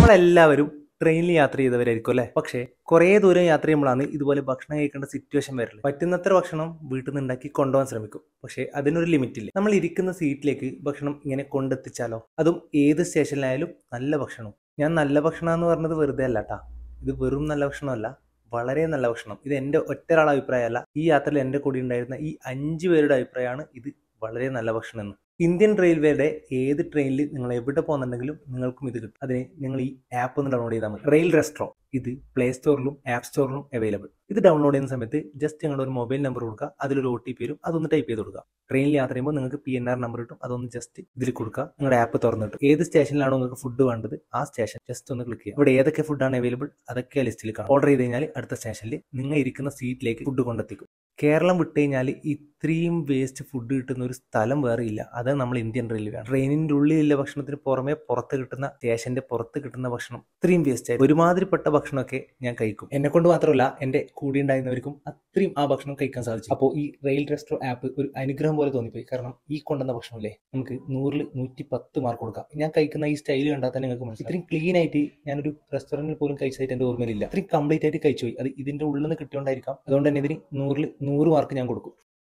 നമ്മളെല്ലാവരും ട്രെയിനിൽ യാത്ര ചെയ്തവരായിരിക്കും അല്ലേ? പക്ഷേ കുറേ ദൂരം യാത്ര ചെയ്യുമ്പോഴാണ് ഇതുപോലെ ഭക്ഷണം കഴിക്കേണ്ട സിറ്റുവേഷൻ വരല്. പറ്റുന്നത്ര ഭക്ഷണം വീട്ടിൽ നിന്ന് ഉണ്ടാക്കി കൊണ്ടുപോകാൻ ശ്രമിക്കും. പക്ഷേ അതിനൊരു ലിമിറ്റ് ഇല്ല. നമ്മൾ ഇരിക്കുന്ന സീറ്റിലേക്ക് ഭക്ഷണം ഇങ്ങനെ കൊണ്ടെത്തിച്ചാലോ? അതും ഏത് സ്റ്റേഷനിലായാലും നല്ല ഭക്ഷണം. ഞാൻ നല്ല ഭക്ഷണം എന്ന് പറഞ്ഞത് വെറുതെ അല്ല കേട്ടാ. ഇത് വെറും നല്ല ഭക്ഷണമല്ല, വളരെ നല്ല ഭക്ഷണം. ഇത് എൻ്റെ ഒറ്റൊരാളുടെ അഭിപ്രായമല്ല. ഈ യാത്രയിൽ എൻ്റെ കൂടെ ഉണ്ടായിരുന്ന ഈ 5 പേരുടെ അഭിപ്രായമാണ് ഇത് വളരെ നല്ല ഭക്ഷണം എന്ന്. ഇന്ത്യൻ റെയിൽവേയുടെ ഏത് ട്രെയിനിൽ നിങ്ങൾ എവിടെ പോകുന്നുണ്ടെങ്കിലും നിങ്ങൾക്കും ഇത് കിട്ടും. അതിന് നിങ്ങൾ ഈ ആപ്പ് ഒന്ന് ഡൗൺലോഡ് ചെയ്താൽ മതി. Rail restro. ഇത് പ്ലേ സ്റ്റോറിലും ആപ്പ് സ്റ്റോറിലും അവൈലബിൾ. ഇത് ഡൗൺലോഡ് ചെയ്യുന്ന സമയത്ത് ജസ്റ്റ് നിങ്ങളുടെ ഒരു മൊബൈൽ നമ്പർ കൊടുക്കുക, അതിലൊരു OTP വരും, അതൊന്ന് ടൈപ്പ് ചെയ്ത് കൊടുക്കുക. ട്രെയിനിൽ യാത്ര ചെയ്യുമ്പോൾ നിങ്ങൾക്ക് PNR നമ്പർ കിട്ടും, അതൊന്ന് ജസ്റ്റ് ഇതിൽ കൊടുക്കുക. നിങ്ങളുടെ ആപ്പ് തുറന്നിട്ട് ഏത് സ്റ്റേഷനിലാണോ നിങ്ങൾക്ക് ഫുഡ് വേണ്ടത് ആ സ്റ്റേഷൻ ജസ്റ്റ് ഒന്ന് ക്ലിക്ക് ചെയ്യുക. ഇവിടെ ഏതൊക്കെ ഫുഡാണ് അവൈലബിൾ അതൊക്കെ ലിസ്റ്റിൽ കാണും. ഓർഡർ ചെയ്ത് കഴിഞ്ഞാൽ അടുത്ത സ്റ്റേഷനിൽ നിങ്ങൾ ഇരിക്കുന്ന സീറ്റിലേക്ക് ഫുഡ് കൊണ്ടെത്തിക്കും. കേരളം വിട്ട് കഴിഞ്ഞാൽ ഇത്രയും വേസ്റ്റ് ഫുഡ് കിട്ടുന്ന ഒരു സ്ഥലം വേറെ ഇല്ല. അത് നമ്മൾ ഇന്ത്യൻ റെയിൽവേ ആണ്. ട്രെയിനിൻ്റെ ഉള്ളിലുള്ള ഭക്ഷണത്തിന് പുറമെ പുറത്ത് കിട്ടുന്ന സ്റ്റേഷന്റെ പുറത്ത് കിട്ടുന്ന ഭക്ഷണം ഇത്രയും വേസ്റ്റ് ആയി. ഒരുമാതിരിപ്പെട്ട ഭക്ഷണമൊക്കെ ഞാൻ കഴിക്കും. എന്നെ കൊണ്ട് മാത്രമല്ല എൻ്റെ കൂടെ ഉണ്ടായിരുന്നവർക്കും അത്രയും ആ ഭക്ഷണം കഴിക്കാൻ സാധിച്ചു. അപ്പോൾ ഈ റെയിൽ റെസ്റ്റോ ആപ്പ് ഒരു അനുഗ്രഹം പോലെ തോന്നിപ്പോയി. കാരണം ഈ കൊണ്ടുവന്ന ഭക്ഷണമല്ലേ നമുക്ക് 100ൽ 110 മാർക്ക് കൊടുക്കാം. ഞാൻ കഴിക്കുന്ന ഈ സ്റ്റൈൽ കണ്ടാൽ തന്നെ നിങ്ങൾക്ക് മനസ്സിലാവും. ഇത്രയും ക്ലീൻ ആയിട്ട് ഞാനൊരു റെസ്റ്റോറൻറ്റിൽ പോലും കഴിച്ചതായിട്ട് എൻ്റെ ഓർമ്മയിലില്ല. ഇത്രയും കംപ്ലീറ്റ് ആയിട്ട് കഴിച്ചു പോയി. അത് ഇതിൻ്റെ ഉള്ളിൽ നിന്ന് കിട്ടിയോണ്ടായിരിക്കാം. അതുകൊണ്ട് തന്നെ ഇതിന് 100ൽ 100 മാർക്ക് ഞാൻ കൊടുക്കും.